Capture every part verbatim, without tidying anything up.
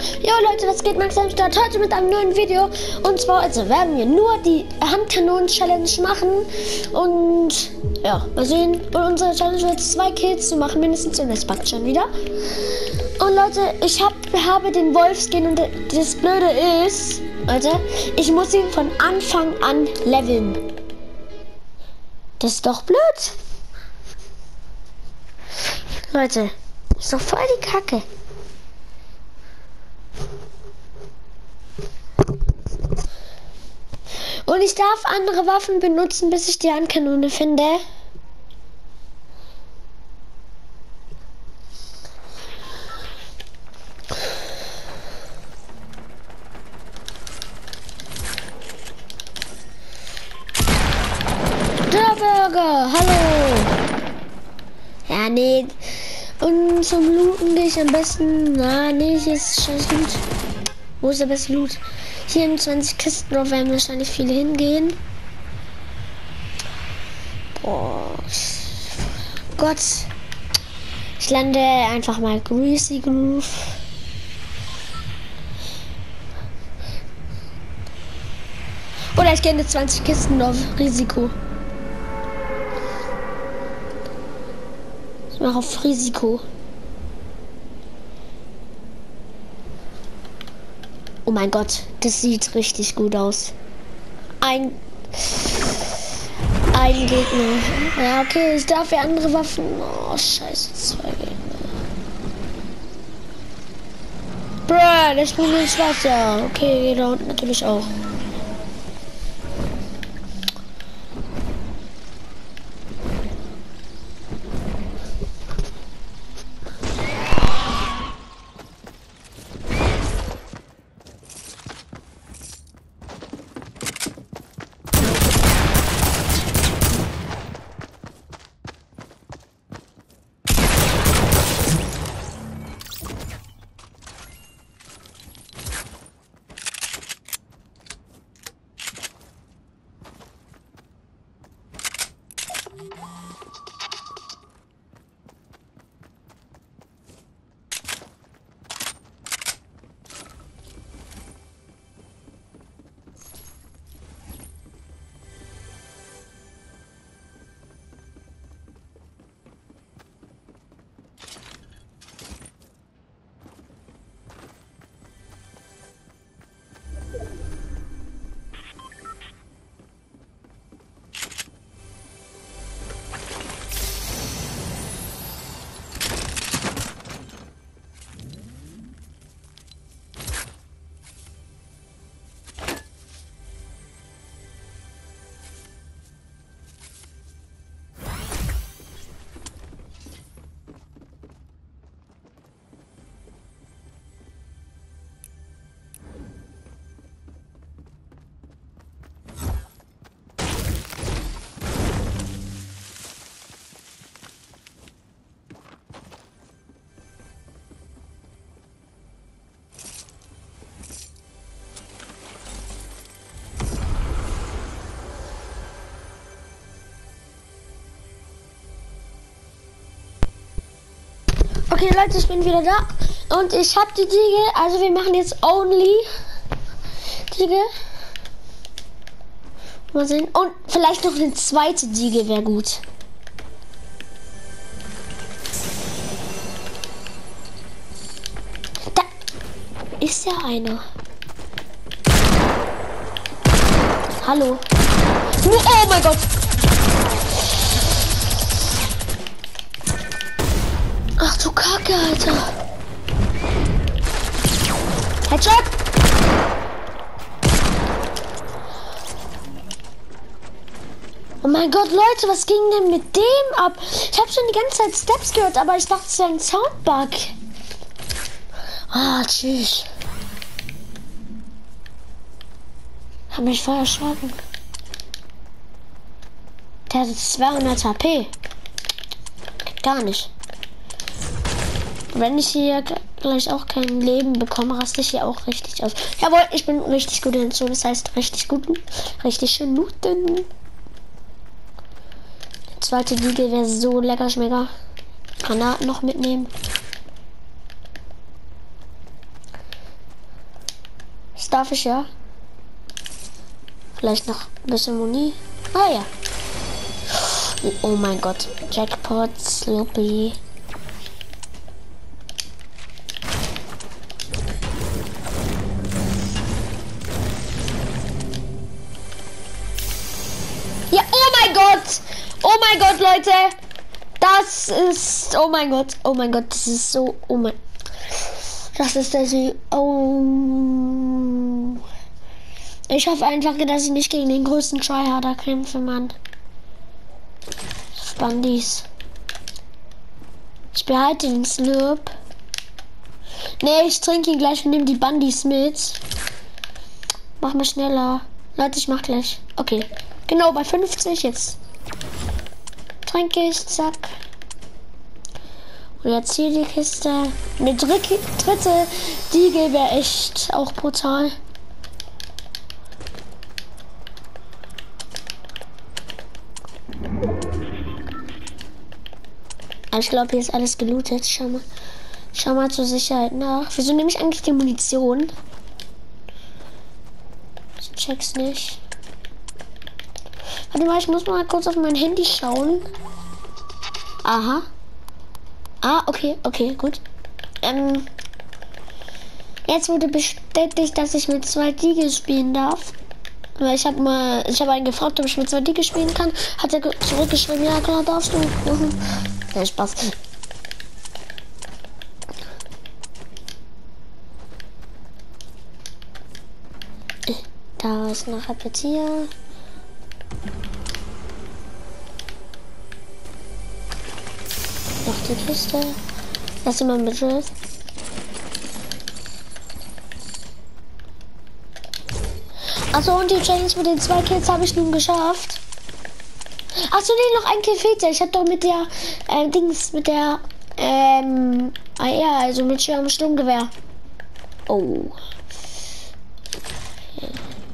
Jo Leute, was geht? Max am Start heute mit einem neuen Video. Und zwar also werden wir nur die Handkanonen-Challenge machen. Und ja, mal sehen. Und unsere Challenge wird zwei Kills zu machen, mindestens. Und das packt schon wieder. Und Leute, ich hab, habe den Wolfskin und das Blöde ist, Leute, ich muss ihn von Anfang an leveln. Das ist doch blöd. Leute, ist doch voll die Kacke. Und ich darf andere Waffen benutzen, bis ich die Handkanone finde. Der Burger, hallo. Ja, nee. Und zum Looten gehe ich am besten. Na, nee, hier ist scheiß Loot. Wo ist der beste Loot? vierundzwanzig Kisten, drauf werden wahrscheinlich viele hingehen. Boah. Gott. Ich lande einfach mal Greasy Groove. Oder ich gehe in zwanzig Kisten auf Risiko. Ich mache auf Risiko. Oh mein Gott, das sieht richtig gut aus. Ein, ein Gegner. Ja, okay, ich darf ja andere Waffen. Oh, scheiße, zwei Gegner. Bruh, der springt ins Wasser. Okay, da unten natürlich auch. Okay Leute, ich bin wieder da und ich habe die Diege, also wir machen jetzt only Diege. Mal sehen. Und vielleicht noch eine zweite Diege wäre gut. Da ist ja einer. Hallo. Oh mein Gott. Ach du Kacke, Alter. Headshot. Oh mein Gott, Leute, was ging denn mit dem ab? Ich habe schon die ganze Zeit Steps gehört, aber ich dachte, es wäre ein Soundbug. Ah, tschüss. Hab mich voll erschrocken. Der hat zweihundert H P. Gar nicht. Wenn ich hier gleich auch kein Leben bekomme, raste ich hier auch richtig aus. Jawohl, ich bin richtig gut in so, das heißt richtig gut, richtig schön looten. Die zweite Liga wäre so lecker, schmecker. Granaten noch mitnehmen. darf ich ja. Vielleicht noch ein bisschen Muni. Ah ja. Oh mein Gott. Jackpot, Sloppy. Ja, oh mein Gott. Oh mein Gott, Leute. Das ist, oh mein Gott. Oh mein Gott, das ist so, oh mein. Das ist der Sie. Oh. Ich hoffe einfach, dass ich nicht gegen den größten Tryharder kämpfe, Mann. Bandis. Ich behalte den Slurp. Ne, ich trinke ihn gleich und nehme die Bandis mit. Mach mal schneller. Leute, ich mach gleich. Okay. Genau, bei fünfzig jetzt. Trinke ich, zack. Und jetzt hier die Kiste. Eine dritte, dritte Diegel wäre echt auch brutal. Ich glaube, hier ist alles gelootet. Schau mal. Schau mal zur Sicherheit nach. Wieso nehme ich eigentlich die Munition? Ich check's nicht. Warte mal, ich muss mal kurz auf mein Handy schauen. Aha. Ah, okay, okay, gut. Ähm, jetzt wurde bestätigt, dass ich mit zwei Diegel spielen darf. Weil ich habe mal, ich habe einen gefragt, ob ich mit zwei Diegel spielen kann. Hat er zurückgeschrieben, ja klar, darfst du. Mhm. Ja, Spaß. Da ist noch Appetit. Hier. Noch die Kiste. Lass sie mal mit Drift. Achso, und die Challenge mit den zwei Kills habe ich nun geschafft. Achso, nee, noch ein Kill fehlt ja. Ich hatte doch mit der, äh, Dings, mit der, ähm, ah ja, also mit Schirm Sturmgewehr. Oh. Ja.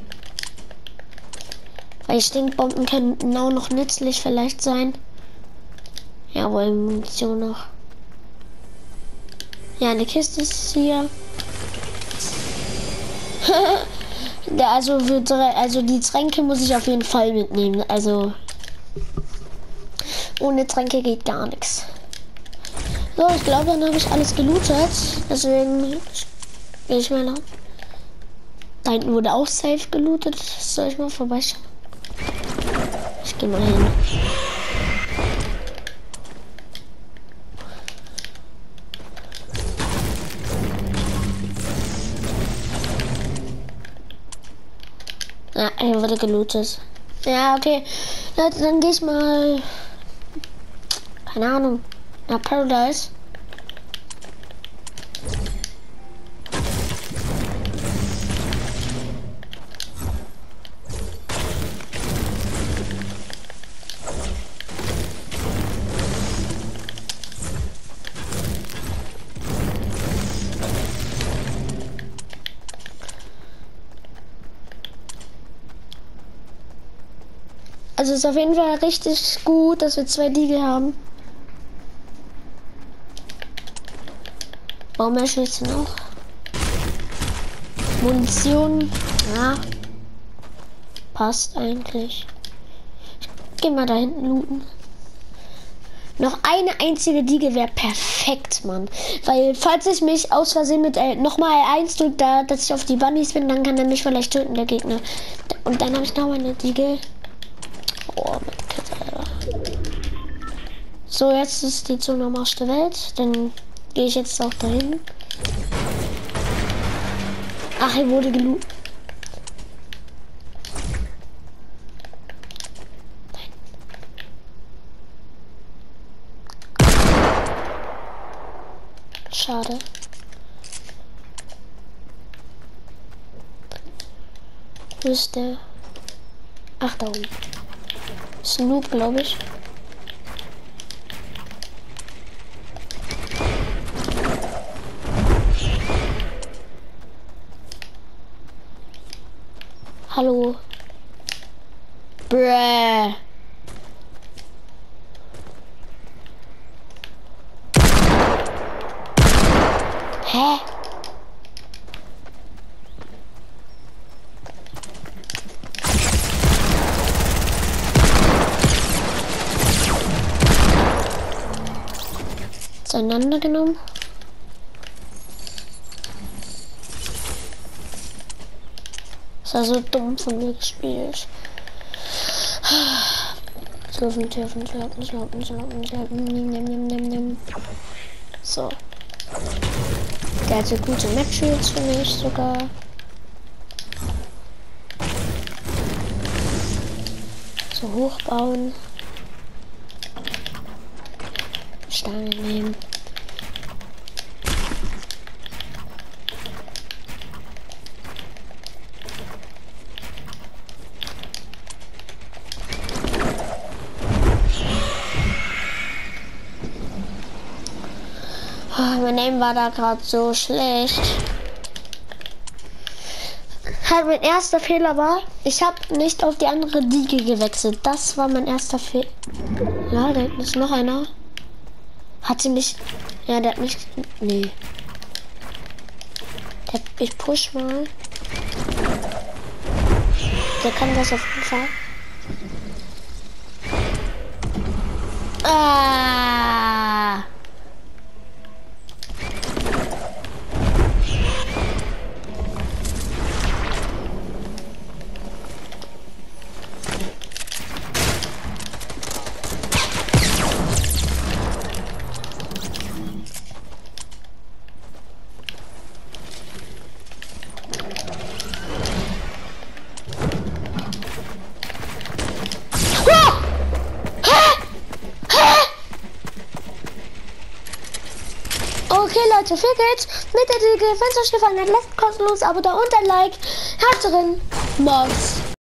Weil Stinkbomben könnten auch noch nützlich vielleicht sein. Jawohl, Munition noch. Ja, eine Kiste ist hier. Ja, also, für, also die Tränke muss ich auf jeden Fall mitnehmen. Also ohne Tränke geht gar nichts. So, ich glaube, dann habe ich alles gelootet. Deswegen gehe ich mal lang. Da hinten wurde auch safe gelootet. Soll ich mal vorbeischauen? Ich gehe mal hin. Ja, hier wurde gelootet. Ja, okay. Ja, dann gehe ich mal. Keine Ahnung. Nach Paradise. Also ist auf jeden Fall richtig gut, dass wir zwei Diegel haben. Baumärschlitze noch. Munition. Ja. Passt eigentlich. Ich geh mal da hinten looten. Noch eine einzige Diegel wäre perfekt, Mann. Weil falls ich mich aus Versehen mit äh, nochmal eins drücke, da, dass ich auf die Bunnies bin, dann kann er mich vielleicht töten, der Gegner. Und dann habe ich noch mal eine Diegel. Oh, mit Kette. So, jetzt ist die Zone am Arsch der Welt. Dann gehe ich jetzt auch dahin. Ach, hier wurde gelootet. Schade. Wo ist der? Ach, da oben. Snoop, glaube ich. Hallo. Bräh. Hä? auseinandergenommen. Das war so dumm von mir gespielt. Schlafen, schlafen, schlafen, schlafen, schlafen, schlafen. Nimm, nimm, nimm, nimm, nimm. So. Der hatte gute Matches für mich sogar. So hochbauen. Steine nehmen. Oh, mein Aim war da gerade so schlecht. Halt, mein erster Fehler war, ich habe nicht auf die andere Diege gewechselt. Das war mein erster Fehler. Ja, da hinten ist noch einer. Hat sie mich... Ja, der hat mich... Nee. Der, ich push mal. Der kann das auf jeden Fall. Ah! Okay Leute, viel geht's. Mit der Diege, wenn es euch gefallen hat, lasst kostenlos Abo da und ein Like. Haut drin. Max.